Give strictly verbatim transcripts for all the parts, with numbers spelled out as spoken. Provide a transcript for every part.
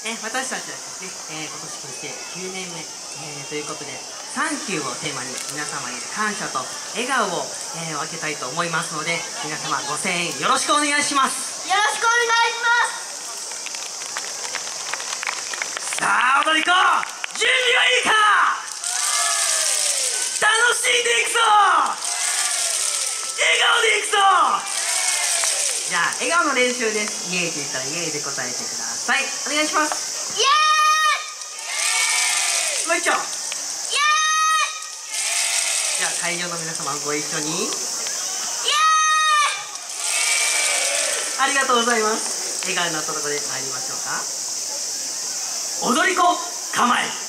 えー、私たちはですね、えー、今年結成きゅうねんめ、えー、ということで「サンキュー」をテーマに皆様に感謝と笑顔を、えー、分けたいと思いますので、皆様ご声援よろしくお願いします。 よろしくお願いします。 さあ踊り子、準備はいいか。楽しんでいくぞ、笑顔でいくぞ。じゃあ笑顔の練習です。イエーイって言ったらイエーイで答えてください。お願いします。 イエーイ。 もう一丁。イエーイ。 イエじゃあ会場の皆様ご一緒に。イエーイ。ありがとうございます。笑顔になったところで参りましょうか。踊り子構え。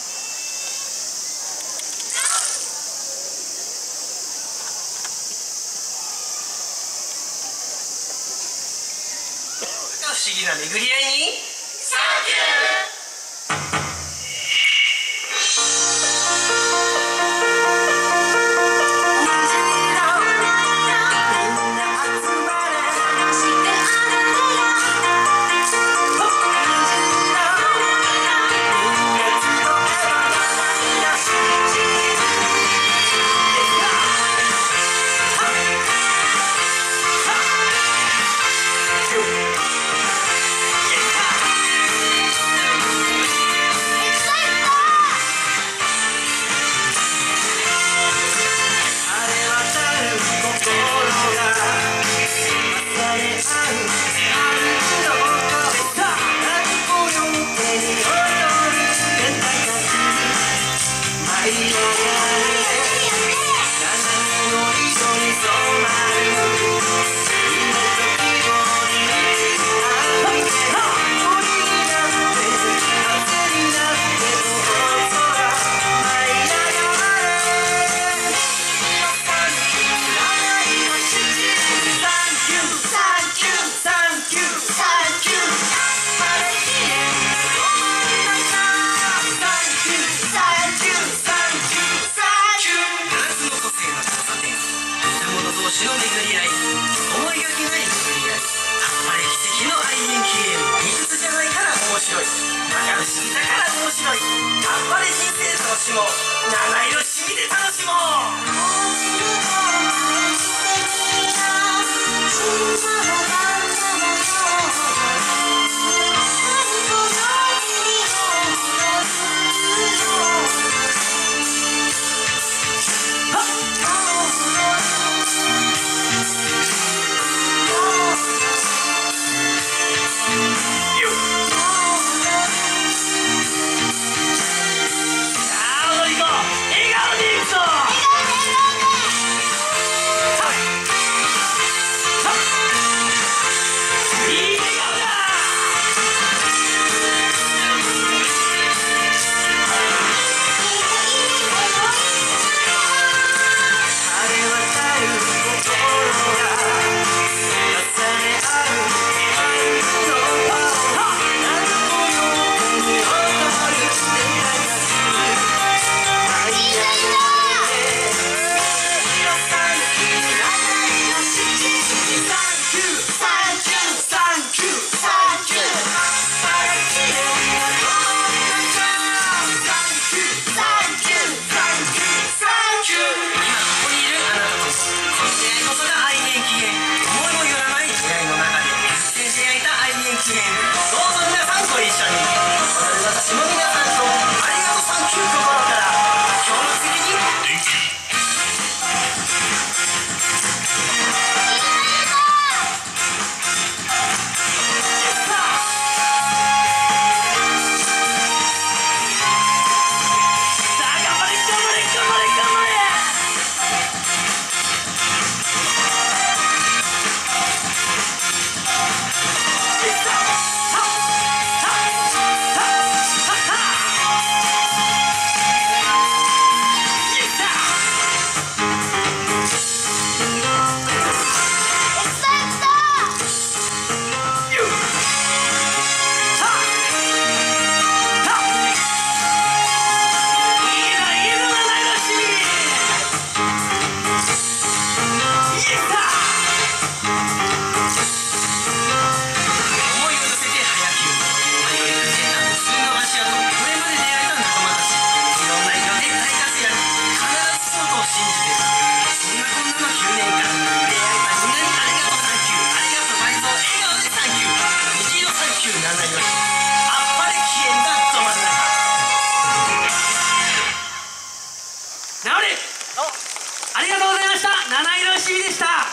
不思議な巡り合いにサンキュー。の巡り合い、思いがけない巡り合い、やっぱり奇跡の愛人記念。理屈じゃないから面白い、バカ不思議だから面白い。やっぱり人生楽しもう、七色しみで楽しもう。笑顔イロンシビでした。